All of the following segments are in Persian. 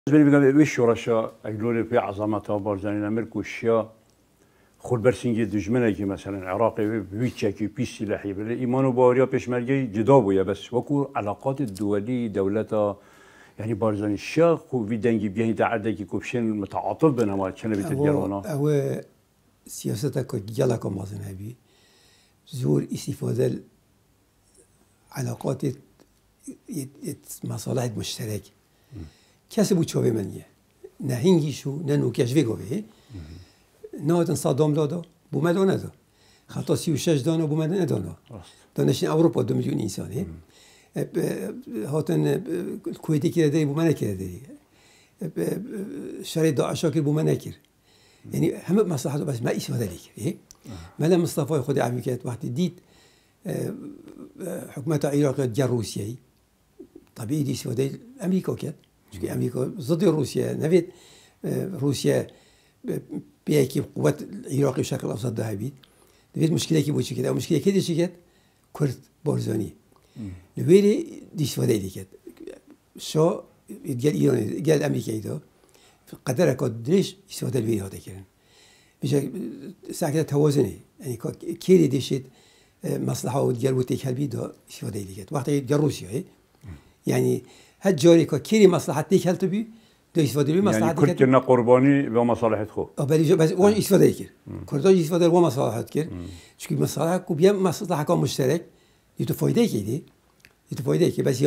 بالنسبه لي وش ورشا اقولوا في عظمتها بارزاني الامريكا وشيا خود برسنجي دجمنه كي مثلا عراقي بيتشكي بيش سلاحي بل ايمان وباريا بيشمرجي جدا بويا بس وكو علاقات الدولي دولتها يعني بارزاني الشيخ وفي دنجي بيهي تعدى كوبشين متعاطف بينهم كان بيتجرونا او سياستك جلك مازن هبي زور استفاده علاقات مصالح مشترك کسی چوبه منیه نه هنگیشو نه نوکش وگوه نه تن صدام دادا بومد و ندا خطا 36 دانه بومد ندانا دانشین اروپا 2 میلیون انسانه هاتن کویتی کرده بومد نکرده شرایط داعش که بومد نکرد یعنی همه مصلحت بس ما استفاده لیکر ملا مصطفی خود عمیقیت وقتی دید حکومت عراق جر روسیایی طبیعی دی استفاده امریکا کرد چون امریکا ضد روسیه نوید روسیه بیایی که قوت عراقی شکل افزاد ده بید نوید مشکلی که بود چی کرد مشکلی که چی کرد کرد بارزانی نوید دیشواره ای کرد شا گل ایران گل امریکایی دا قدر کد دریش استفاده الویری هاده کردن بیشتر سعی توازنی یعنی کلی دیشید مصلحه و گل و تکل بید دا استفاده ای کرد وقتی گل روسیه یعنی هر جاری که کلی مصلحت دیگر تو بی دو استفاده بی مصلحت دیگر. یعنی کرد قربانی و مصالحت خو. بله بس اون استفاده کرد. کردان استفاده و مصالحت کرد. چون مصالحت کو بیا مصلحت کام مشترک یه فایده کردی. یه فایده که بس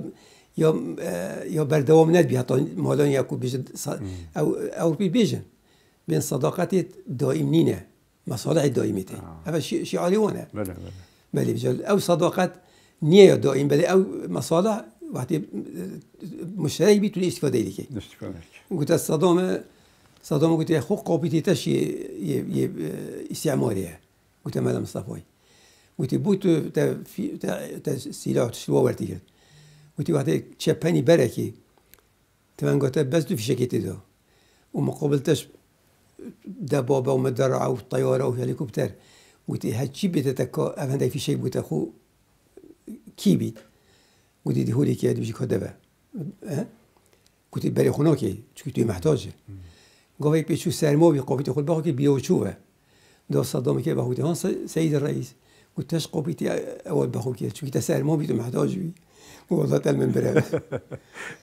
یا بردوام ند بی حتی مالان یا کو بیش او بیشن. بین صداقت دائم نینه مصالح دائمی ته. اما شعاری ونه. بله. بله بجال او صداقت نیه دائم بله او مصالح وقتی مشترک بی توی استفاده ای که گفت از صدام گفت خو قابلیتش یه استعماریه گفت مال مصطفی گفت بود تا سلاح شلو ورتی کرد گفت وقتی چپنی برکی تمام گفت بس تو فیشکی دا و مقابلتش دبابه و مدرعه و طیاره و هلیکوپتر گفت هرچی بیت تکا افنده فیشک بود خو کی بید گویی دی هولی که دیوشی کده به گویی برای خونه که چون توی محتاجه گاهی پیشو سرما بی قابیت خود باقی که بیاوچوه دو صدامی که بخوده هان سید رئیس گویی تاش قابیتی اول بخو که چون که سرما بی تو محتاج بی والله تل من بره